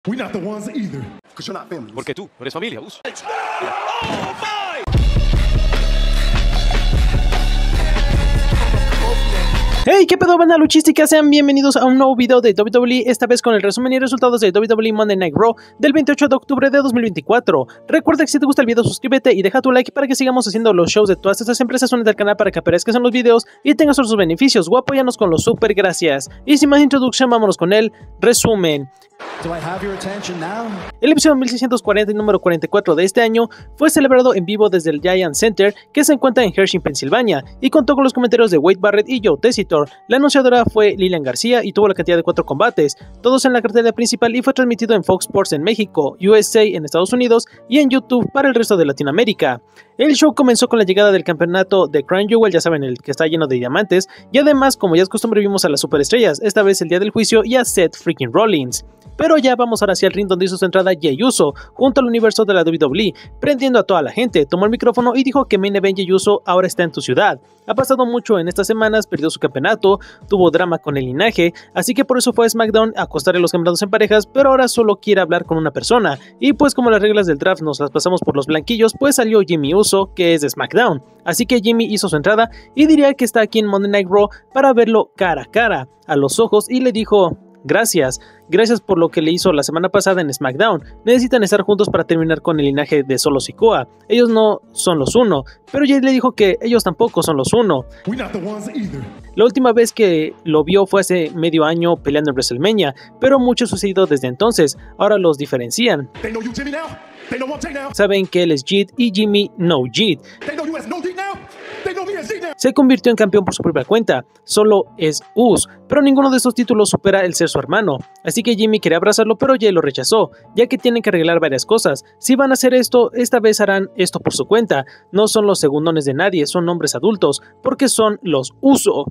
We're not the ones either. Because you're not family. Porque tú eres familia, Uso. Hey, ¿qué pedo, banda luchística? Sean bienvenidos a un nuevo video de WWE, esta vez con el resumen y resultados de WWE Monday Night Raw del 28 de octubre de 2024. Recuerda que si te gusta el video, suscríbete y deja tu like para que sigamos haciendo los shows de todas estas empresas. Únete al canal para que aparezcas en los videos y tengas todos sus beneficios. Apóyanos con los super gracias. Y sin más introducción, vámonos con el resumen. El episodio 1640 y número 44 de este año fue celebrado en vivo desde el Giant Center, que se encuentra en Hershey, Pensilvania, y contó con los comentarios de Wade Barrett y Joe Tessitore. La anunciadora fue Lilian García y tuvo la cantidad de 4 combates, todos en la cartelera principal, y fue transmitido en Fox Sports en México, USA en Estados Unidos y en YouTube para el resto de Latinoamérica. El show comenzó con la llegada del campeonato de Crown Jewel, ya saben, el que está lleno de diamantes, y además, como ya es costumbre, vimos a las superestrellas, esta vez el día del juicio, y a Seth freaking Rollins. Pero ya vamos ahora hacia el ring, donde hizo su entrada Jey Uso junto al universo de la WWE, prendiendo a toda la gente. Tomó el micrófono y dijo que Main Event Jey Uso ahora está en tu ciudad. Ha pasado mucho en estas semanas, perdió su campeonato, tuvo drama con el linaje, así que por eso fue a SmackDown a acostar a los campeonatos en parejas, pero ahora solo quiere hablar con una persona. Y pues como las reglas del draft nos las pasamos por los blanquillos, pues salió Jimmy Uso, que es de SmackDown. Así que Jimmy hizo su entrada y diría que está aquí en Monday Night Raw para verlo cara a cara, a los ojos, y le dijo: gracias por lo que le hizo la semana pasada en SmackDown. Necesitan estar juntos para terminar con el linaje de Solo Sikoa. Ellos no son los uno, pero Jay le dijo que ellos tampoco son los uno. La última vez que lo vio fue hace medio año peleando en WrestleMania, pero mucho ha sucedido desde entonces. Ahora los diferencian. Saben que él es Jeet y Jimmy no Jeet. Se convirtió en campeón por su propia cuenta, solo es Us, pero ninguno de estos títulos supera el ser su hermano. Así que Jimmy quería abrazarlo, pero Jay lo rechazó, ya que tienen que arreglar varias cosas. Si van a hacer esto, esta vez harán esto por su cuenta. No son los segundones de nadie, son hombres adultos, porque son los Uso.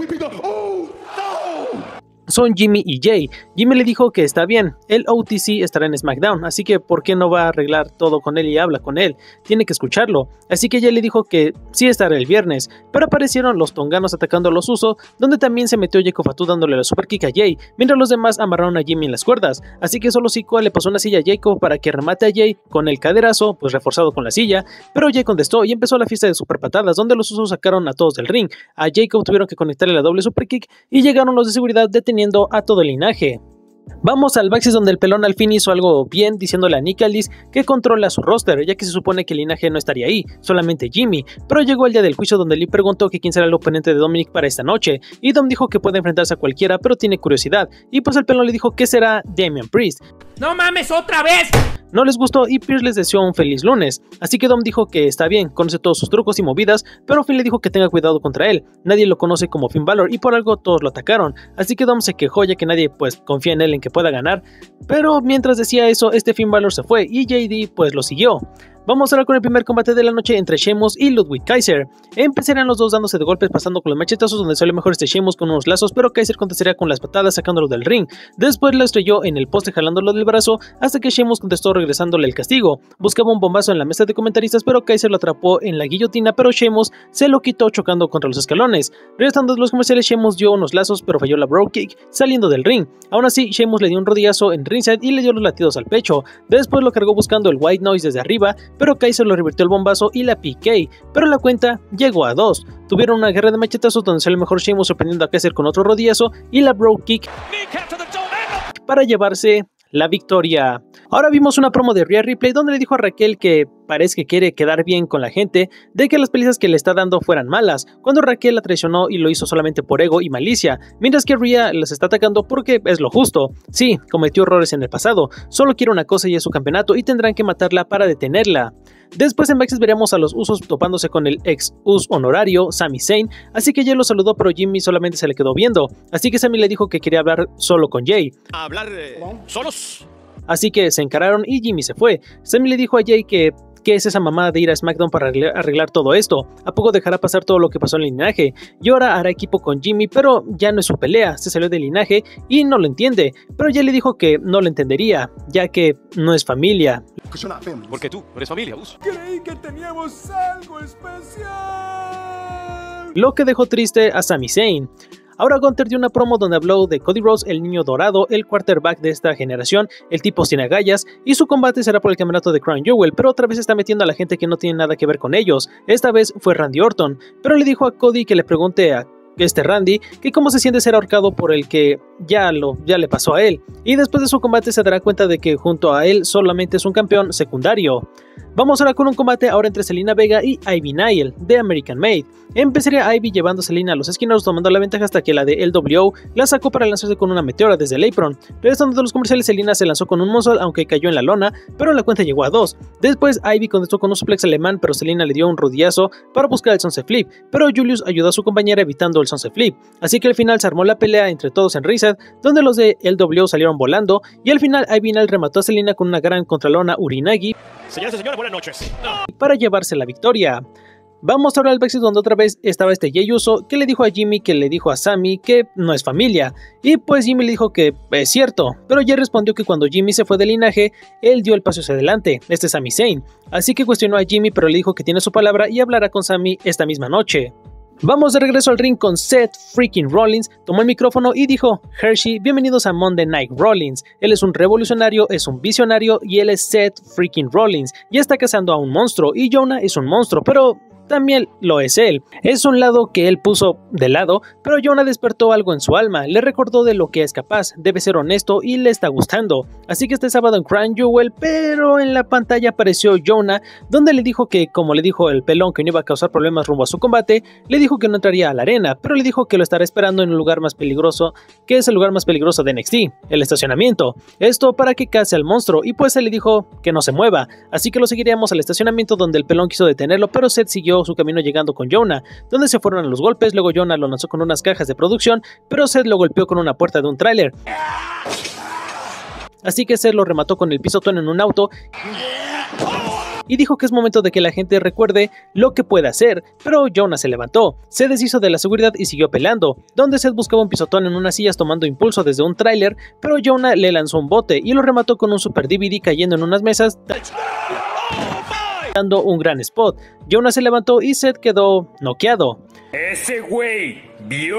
Son Jimmy y Jay. Jimmy le dijo que está bien, el OTC estará en SmackDown, así que ¿por qué no va a arreglar todo con él y habla con él? Tiene que escucharlo. Así que Jay le dijo que sí estará el viernes, pero aparecieron los tonganos atacando a los Usos, donde también se metió Jey Fatu dándole la super kick a Jay, mientras los demás amarraron a Jimmy en las cuerdas. Así que Solo Sikoa le pasó una silla a Jacob para que remate a Jay con el caderazo, pues reforzado con la silla, pero Jay contestó y empezó la fiesta de super patadas, donde los Usos sacaron a todos del ring. A Jacob tuvieron que conectarle la doble super kick y llegaron los de seguridad deteniendo a todo el linaje. Vamos al backstage, donde el pelón al fin hizo algo bien, diciéndole a Nick Aldis que controla su roster, ya que se supone que el linaje no estaría ahí, solamente Jimmy. Pero llegó el día del juicio, donde Lee preguntó que quién será el oponente de Dominic para esta noche, y Dom dijo que puede enfrentarse a cualquiera, pero tiene curiosidad, y pues el pelón le dijo que será Damian Priest. ¡No mames, otra vez! No les gustó y Pierce les deseó un feliz lunes, así que Dom dijo que está bien, conoce todos sus trucos y movidas, pero Finn le dijo que tenga cuidado contra él. Nadie lo conoce como Finn Balor y por algo todos lo atacaron, así que Dom se quejó, ya que nadie pues confía en él en que pueda ganar, pero mientras decía eso, Finn Balor se fue y JD pues lo siguió. Vamos ahora con el primer combate de la noche entre Sheamus y Ludwig Kaiser. Empezarían los dos dándose de golpes, pasando con los machetazos, donde salió mejor Sheamus con unos lazos, pero Kaiser contestaría con las patadas, sacándolo del ring. Después lo estrelló en el poste, jalándolo del brazo, hasta que Sheamus contestó regresándole el castigo. Buscaba un bombazo en la mesa de comentaristas, pero Kaiser lo atrapó en la guillotina, pero Sheamus se lo quitó chocando contra los escalones. Regresando de los comerciales, Sheamus dio unos lazos, pero falló la Brogue Kick saliendo del ring. Aún así, Sheamus le dio un rodillazo en ringside y le dio los latidos al pecho. Después lo cargó buscando el White Noise desde arriba, pero Kaiser lo revirtió el bombazo y la PK, pero la cuenta llegó a 2. Tuvieron una guerra de machetazos, donde salió mejor Sheamus sorprendiendo a Kaiser con otro rodillazo y la Brogue Kick para llevarse la victoria. Ahora vimos una promo de Rhea Ripley, donde le dijo a Raquel que parece que quiere quedar bien con la gente, de que las palizas que le está dando fueran malas, cuando Raquel la traicionó y lo hizo solamente por ego y malicia, mientras que Rhea les está atacando porque es lo justo. Sí, cometió errores en el pasado, solo quiere una cosa y es su campeonato, y tendrán que matarla para detenerla. Después en backstage veremos a los Usos topándose con el ex Us honorario, Sami Zayn, así que Jay lo saludó, pero Jimmy solamente se le quedó viendo, así que Sami le dijo que quería hablar solo con Jay. ¿Hablar solos? Así que se encararon y Jimmy se fue. Sami le dijo a Jay que ¿qué es esa mamada de ir a SmackDown para arreglar todo esto? ¿A poco dejará pasar todo lo que pasó en el linaje? Y ahora hará equipo con Jimmy, pero ya no es su pelea, se salió del linaje y no lo entiende. Pero ya le dijo que no lo entendería, ya que no es familia. Porque tú eres familia, Uso. Creí que teníamos algo especial. Lo que dejó triste a Sami Zayn. Ahora Gunther dio una promo donde habló de Cody Rhodes, el niño dorado, el quarterback de esta generación, el tipo sin agallas, y su combate será por el campeonato de Crown Jewel, pero otra vez está metiendo a la gente que no tiene nada que ver con ellos. Esta vez fue Randy Orton, pero le dijo a Cody que le pregunte a Randy que cómo se siente ser ahorcado por el que ya le pasó a él, y después de su combate se dará cuenta de que junto a él solamente es un campeón secundario. Vamos ahora con un combate ahora entre Zelina Vega y Ivy Nile de American Made. Empezaría Ivy llevando a Zelina a los esquineros, tomando la ventaja hasta que la de LWO la sacó para lanzarse con una meteora desde el apron. Regresando de los comerciales, Zelina se lanzó con un moonsault aunque cayó en la lona, pero la cuenta llegó a 2. Después Ivy contestó con un suplex alemán, pero Zelina le dio un rodillazo para buscar el Sunset Flip, pero Julius ayudó a su compañera evitando el Sunset Flip. Así que al final se armó la pelea entre todos en ringside, donde los de LWO salieron volando, y al final Ivy Nile remató a Zelina con una gran contralona Urinagi. Señoras y señores, buenas noches. Para llevarse la victoria. Vamos ahora al backstage donde otra vez estaba Jey Uso, que le dijo a Jimmy que le dijo a Sami que no es familia, y pues Jimmy le dijo que es cierto, pero Jey respondió que cuando Jimmy se fue del linaje, él dio el paso hacia adelante, este es Sami Zayn, así que cuestionó a Jimmy, pero le dijo que tiene su palabra y hablará con Sami esta misma noche. Vamos de regreso al ring con Seth freaking Rollins, tomó el micrófono y dijo: Hershey, bienvenidos a Monday Night Rollins. Él es un revolucionario, es un visionario y él es Seth freaking Rollins. Ya está cazando a un monstruo y Jonah es un monstruo, pero también lo es él. Es un lado que él puso de lado, pero Jonah despertó algo en su alma, le recordó de lo que es capaz, debe ser honesto y le está gustando. Así que este sábado en Crown Jewel, pero en la pantalla apareció Jonah, donde le dijo que, como le dijo el pelón que no iba a causar problemas rumbo a su combate, le dijo que no entraría a la arena, pero le dijo que lo estará esperando en un lugar más peligroso, que es el lugar más peligroso de NXT, el estacionamiento. Esto para que case al monstruo, y pues él le dijo que no se mueva, así que lo seguiríamos al estacionamiento donde el pelón quiso detenerlo, pero Seth siguió su camino llegando con Jonah, donde se fueron a los golpes. Luego Jonah lo lanzó con unas cajas de producción, pero Seth lo golpeó con una puerta de un tráiler. Así que Seth lo remató con el pisotón en un auto y dijo que es momento de que la gente recuerde lo que puede hacer, pero Jonah se levantó, se deshizo de la seguridad y siguió peleando, donde Seth buscaba un pisotón en unas sillas tomando impulso desde un tráiler, pero Jonah le lanzó un bote y lo remató con un super DVD cayendo en unas mesas, dando un gran spot. Jonah se levantó y Seth quedó noqueado. Ese güey vio.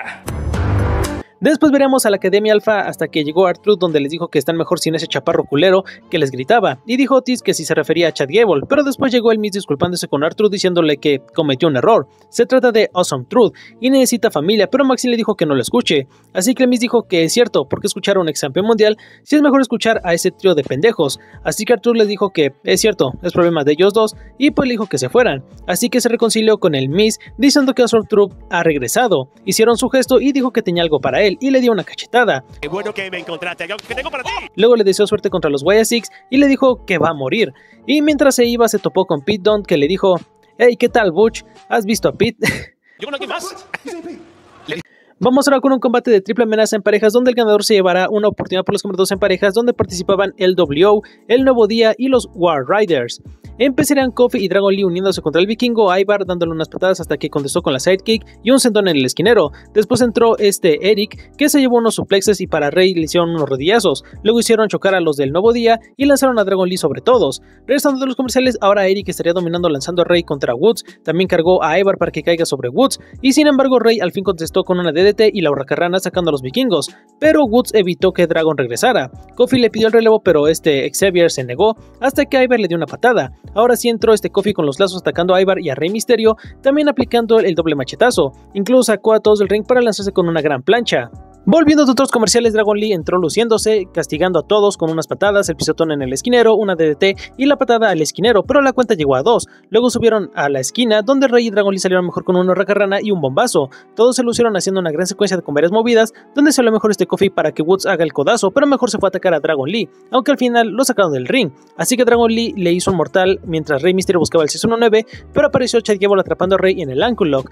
Después veremos a la Academia Alpha hasta que llegó R-Truth, donde les dijo que están mejor sin ese chaparro culero que les gritaba, y dijo Otis que si se refería a Chad Gable, pero después llegó el Miz disculpándose con R-Truth diciéndole que cometió un error. Se trata de Awesome Truth y necesita familia, pero Maxi le dijo que no lo escuche, así que el Miz dijo que es cierto, porque escuchar a un ex campeón mundial si es mejor escuchar a ese trío de pendejos, así que R-Truth les dijo que es cierto, es problema de ellos dos, y pues le dijo que se fueran, así que se reconcilió con el Miz diciendo que Awesome Truth ha regresado. Hicieron su gesto y dijo que tenía algo para él y le dio una cachetada. Qué bueno que me encontraste. ¿Qué tengo para ti? Luego le deseó suerte contra los YSX y le dijo que va a morir. Y mientras se iba se topó con Pete Dunne, que le dijo: hey, ¿qué tal, Butch? ¿Has visto a Pete? ¿Yo no aquí más? Vamos ahora con un combate de triple amenaza en parejas donde el ganador se llevará una oportunidad por los campeonatos en parejas donde participaban el WO, el Nuevo Día y los War Riders. Empezarían Kofi y Dragon Lee uniéndose contra el vikingo Ivar, dándole unas patadas hasta que contestó con la sidekick y un sentón en el esquinero. Después entró Eric, que se llevó unos suplexes y para Rey le hicieron unos rodillazos. Luego hicieron chocar a los del Nuevo Día y lanzaron a Dragon Lee sobre todos. Regresando de los comerciales, ahora Eric estaría dominando lanzando a Rey contra Woods. También cargó a Ivar para que caiga sobre Woods. Y sin embargo Rey al fin contestó con una DDT y la hurracarrana sacando a los vikingos. Pero Woods evitó que Dragon regresara. Kofi le pidió el relevo, pero Xavier se negó hasta que Ivar le dio una patada. Ahora sí entró Kofi con los lazos atacando a Ivar y a Rey Mysterio, también aplicando el doble machetazo. Incluso sacó a todos del ring para lanzarse con una gran plancha. Volviendo de otros comerciales, Dragon Lee entró luciéndose, castigando a todos con unas patadas, el pisotón en el esquinero, una DDT y la patada al esquinero, pero la cuenta llegó a 2. Luego subieron a la esquina, donde Rey y Dragon Lee salieron mejor con una hurracarrana y un bombazo. Todos se lucieron haciendo una gran secuencia con varias movidas, donde salió mejor Kofi para que Woods haga el codazo, pero mejor se fue a atacar a Dragon Lee, aunque al final lo sacaron del ring. Así que Dragon Lee le hizo un mortal mientras Rey Mysterio buscaba el 619, pero apareció Chad Gable atrapando a Rey en el Ankle Lock.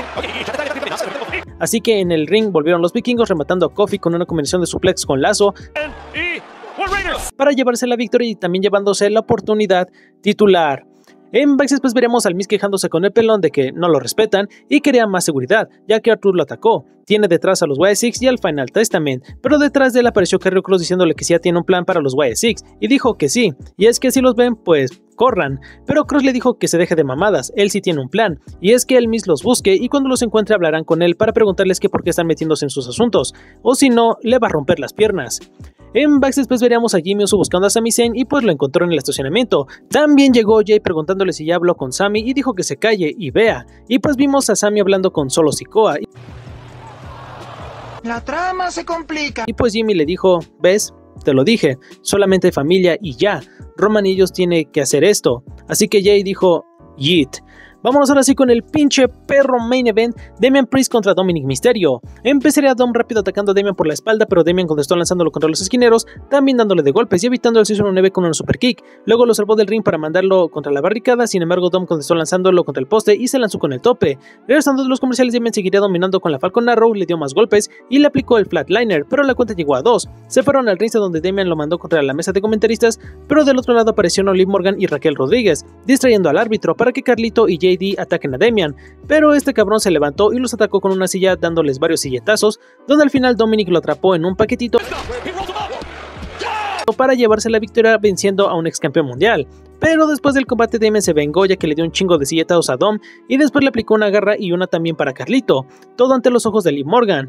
Así que en el ring volvieron los vikingos rematando a Kofi con una combinación de suplex con lazo para llevarse la victoria y también llevándose la oportunidad titular. En backstage pues veremos al Miz quejándose con el pelón de que no lo respetan y quería más seguridad, ya que Arthur lo atacó. Tiene detrás a los YSX y al Final Testament, pero detrás de él apareció Carrion Cross diciéndole que sí ya tiene un plan para los YSX, y dijo que sí, y es que si los ven, pues corran, pero Cross le dijo que se deje de mamadas, él sí tiene un plan, y es que él mismo los busque y cuando los encuentre hablarán con él para preguntarles que por qué están metiéndose en sus asuntos, o si no, le va a romper las piernas. En backstage después veríamos a Jimmy Uso buscando a Sami Zayn y pues lo encontró en el estacionamiento. También llegó Jay preguntándole si ya habló con Sami y dijo que se calle y vea, y pues vimos a Sami hablando con Solo Sikoa. La trama se complica. Y pues Jimmy le dijo, ¿ves? Te lo dije, solamente familia y ya, Roman y ellos tienen que hacer esto. Así que Jay dijo, yeet. Vámonos ahora sí con el pinche perro main event, Damian Priest contra Dominic Mysterio. Empezaría Dom rápido atacando a Damian por la espalda, pero Damian contestó lanzándolo contra los esquineros, también dándole de golpes y evitando el 619 con un super kick. Luego lo salvó del ring para mandarlo contra la barricada, sin embargo Dom contestó lanzándolo contra el poste y se lanzó con el tope. Regresando de los comerciales, Damian seguiría dominando con la Falcon Arrow, le dio más golpes y le aplicó el Flatliner, pero la cuenta llegó a 2. Se fueron al ring donde Damian lo mandó contra la mesa de comentaristas, pero del otro lado aparecieron Liv Morgan y Raquel Rodríguez, distrayendo al árbitro para que Carlito y JD ataquen a Damian, pero este cabrón se levantó y los atacó con una silla dándoles varios silletazos, donde al final Dominic lo atrapó en un paquetito para llevarse la victoria venciendo a un ex campeón mundial. Pero después del combate Damian se vengó ya que le dio un chingo de silletazos a Dom y después le aplicó una garra y una también para Carlito, todo ante los ojos de Liv Morgan.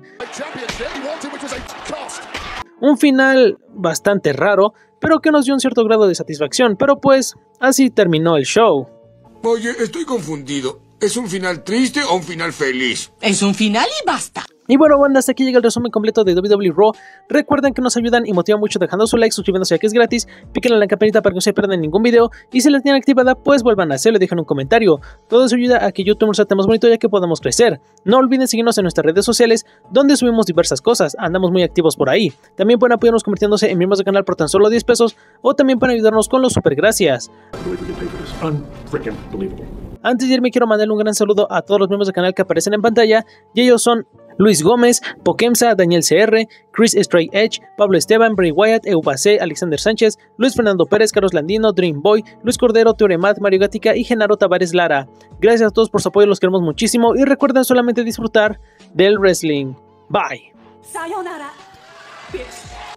Un final bastante raro, pero que nos dio un cierto grado de satisfacción, pero pues así terminó el show. Oye, estoy confundido. ¿Es un final triste o un final feliz? Es un final y basta. Y bueno, banda, hasta aquí llega el resumen completo de WWE Raw. Recuerden que nos ayudan y motivan mucho dejando su like, suscribiéndose ya que es gratis, piquen en la campanita para que no se pierdan ningún video y si la tienen activada pues vuelvan a hacerlo y dejen un comentario. Todo eso ayuda a que YouTube nos sea más bonito ya que podamos crecer. No olviden seguirnos en nuestras redes sociales donde subimos diversas cosas, andamos muy activos por ahí. También pueden apoyarnos convirtiéndose en miembros del canal por tan solo 10 pesos o también pueden ayudarnos con los super gracias. Antes de irme quiero mandarle un gran saludo a todos los miembros del canal que aparecen en pantalla y ellos son Luis Gómez, Pokemsa, Daniel CR, Chris Stray Edge, Pablo Esteban, Bray Wyatt, Eubacé, Alexander Sánchez, Luis Fernando Pérez, Carlos Landino, Dream Boy, Luis Cordero, Teoremat, Mario Gatica y Genaro Tavares Lara. Gracias a todos por su apoyo, los queremos muchísimo y recuerden solamente disfrutar del wrestling. Bye. Sayonara. Peace.